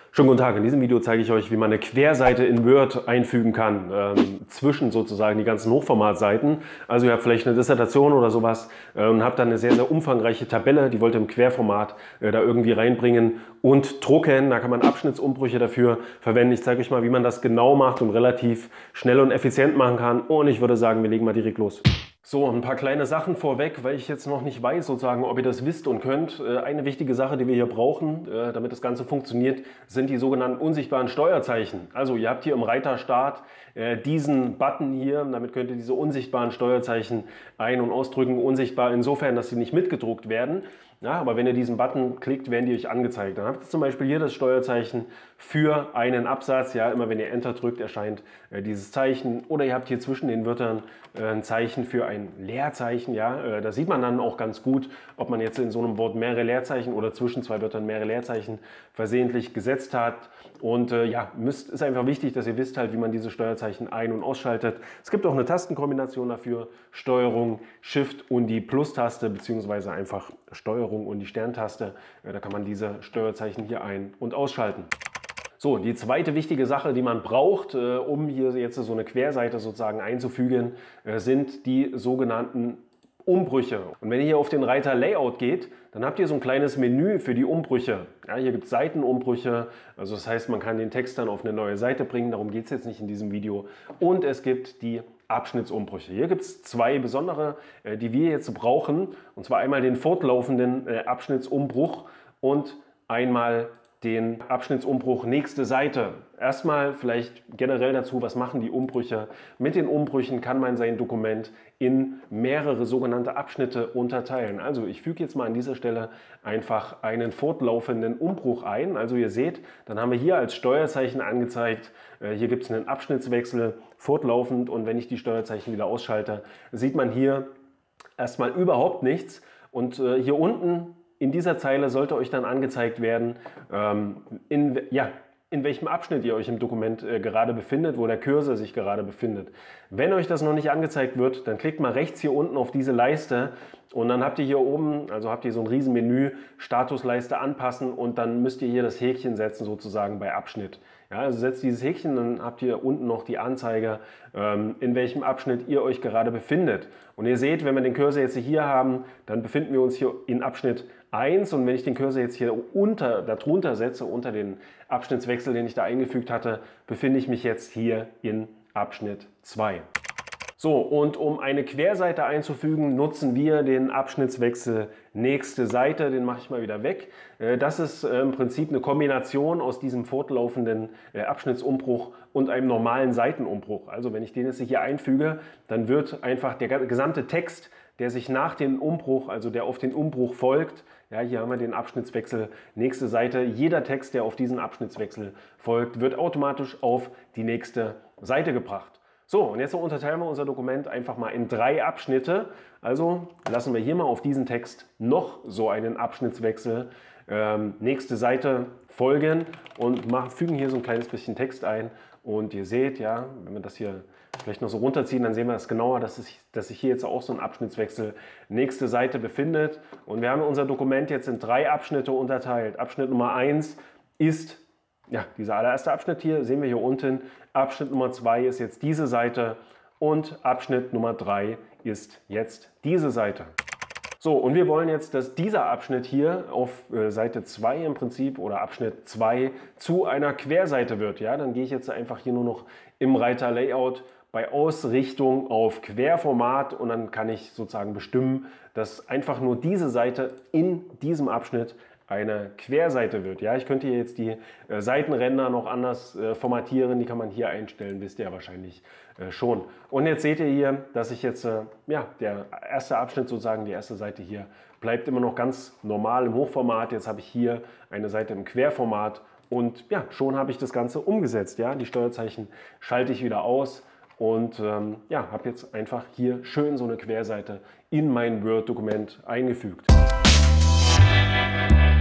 Schönen guten Tag, in diesem Video zeige ich euch, wie man eine Querseite in Word einfügen kann, zwischen sozusagen die ganzen Hochformatseiten. Also ihr habt vielleicht eine Dissertation oder sowas und habt dann eine sehr, sehr umfangreiche Tabelle, die wollt ihr im Querformat da irgendwie reinbringen und drucken. Da kann man Abschnittsumbrüche dafür verwenden. Ich zeige euch mal, wie man das genau macht und relativ schnell und effizient machen kann. Und ich würde sagen, wir legen mal direkt los. So, ein paar kleine Sachen vorweg, weil ich jetzt noch nicht weiß, sozusagen, ob ihr das wisst und könnt. Eine wichtige Sache, die wir hier brauchen, damit das Ganze funktioniert, sind die sogenannten unsichtbaren Steuerzeichen. Also ihr habt hier im Reiter Start diesen Button hier, damit könnt ihr diese unsichtbaren Steuerzeichen ein- und ausdrücken. Unsichtbar insofern, dass sie nicht mitgedruckt werden. Ja, aber wenn ihr diesen Button klickt, werden die euch angezeigt. Dann habt ihr zum Beispiel hier das Steuerzeichen für einen Absatz. Ja, immer wenn ihr Enter drückt, erscheint dieses Zeichen. Oder ihr habt hier zwischen den Wörtern ein Zeichen für ein Leerzeichen. Ja, da sieht man dann auch ganz gut, ob man jetzt in so einem Wort mehrere Leerzeichen oder zwischen zwei Wörtern mehrere Leerzeichen versehentlich gesetzt hat. Und ja, ist einfach wichtig, dass ihr wisst halt, wie man diese Steuerzeichen ein- und ausschaltet. Es gibt auch eine Tastenkombination dafür. Steuerung, Shift und die Plus-Taste, beziehungsweise einfach Steuerung und die Sterntaste. Da kann man diese Steuerzeichen hier ein- und ausschalten. So, die zweite wichtige Sache, die man braucht, um hier jetzt so eine Querseite sozusagen einzufügen, sind die sogenannten Umbrüche. Und wenn ihr hier auf den Reiter Layout geht, dann habt ihr so ein kleines Menü für die Umbrüche. Ja, hier gibt es Seitenumbrüche, also das heißt, man kann den Text dann auf eine neue Seite bringen, darum geht es jetzt nicht in diesem Video. Und es gibt die Abschnittsumbrüche. Hier gibt es zwei besondere, die wir jetzt brauchen, und zwar einmal den fortlaufenden Abschnittsumbruch und einmal den Abschnittsumbruch nächste Seite. Erstmal vielleicht generell dazu, was machen die Umbrüche? Mit den Umbrüchen kann man sein Dokument in mehrere sogenannte Abschnitte unterteilen. Also ich füge jetzt mal an dieser Stelle einfach einen fortlaufenden Umbruch ein. Also ihr seht, dann haben wir hier als Steuerzeichen angezeigt, hier gibt es einen Abschnittswechsel fortlaufend, und wenn ich die Steuerzeichen wieder ausschalte, sieht man hier erstmal überhaupt nichts, und hier unten in dieser Zeile sollte euch dann angezeigt werden, in welchem Abschnitt ihr euch im Dokument gerade befindet, wo der Cursor sich gerade befindet. Wenn euch das noch nicht angezeigt wird, dann klickt mal rechts hier unten auf diese Leiste, und dann habt ihr hier oben, also habt ihr so ein riesen Menü, Statusleiste anpassen, und dann müsst ihr hier das Häkchen setzen sozusagen bei Abschnitt. Ja, also setzt dieses Häkchen, dann habt ihr unten noch die Anzeige, in welchem Abschnitt ihr euch gerade befindet. Und ihr seht, wenn wir den Cursor jetzt hier haben, dann befinden wir uns hier in Abschnitt 1, und wenn ich den Cursor jetzt hier darunter setze, unter den Abschnittswechsel, den ich da eingefügt hatte, befinde ich mich jetzt hier in Abschnitt 2. So, und um eine Querseite einzufügen, nutzen wir den Abschnittswechsel nächste Seite. Den mache ich mal wieder weg. Das ist im Prinzip eine Kombination aus diesem fortlaufenden Abschnittsumbruch und einem normalen Seitenumbruch. Also wenn ich den jetzt hier einfüge, dann wird einfach der gesamte Text, der sich nach dem Umbruch, also der auf den Umbruch folgt, ja, hier haben wir den Abschnittswechsel, nächste Seite. Jeder Text, der auf diesen Abschnittswechsel folgt, wird automatisch auf die nächste Seite gebracht. So, und jetzt unterteilen wir unser Dokument einfach mal in 3 Abschnitte. Also lassen wir hier mal auf diesen Text noch so einen Abschnittswechsel, nächste Seite folgen, und fügen hier so ein kleines bisschen Text ein. Und ihr seht, ja, wenn wir das hier vielleicht noch so runterziehen, dann sehen wir das genauer, dass sich hier jetzt auch so ein Abschnittswechsel nächste Seite befindet. Und wir haben unser Dokument jetzt in 3 Abschnitte unterteilt. Abschnitt Nummer 1 ist dieser allererste Abschnitt hier, sehen wir hier unten. Abschnitt Nummer 2 ist jetzt diese Seite, und Abschnitt Nummer 3 ist jetzt diese Seite. So, und wir wollen jetzt, dass dieser Abschnitt hier auf Seite 2 im Prinzip, oder Abschnitt 2, zu einer Querseite wird. Ja, dann gehe ich jetzt einfach hier nur noch im Reiter Layout bei Ausrichtung auf Querformat, und dann kann ich sozusagen bestimmen, dass einfach nur diese Seite in diesem Abschnitt eine Querseite wird. Ja, ich könnte hier jetzt die Seitenränder noch anders formatieren, die kann man hier einstellen, wisst ihr ja wahrscheinlich schon. Und jetzt seht ihr hier, dass ich jetzt, der erste Abschnitt sozusagen, die erste Seite hier, bleibt immer noch ganz normal im Hochformat. Jetzt habe ich hier eine Seite im Querformat, und ja, schon habe ich das Ganze umgesetzt. Ja, die Steuerzeichen schalte ich wieder aus, und habe jetzt einfach hier schön so eine Querseite in mein Word-Dokument eingefügt.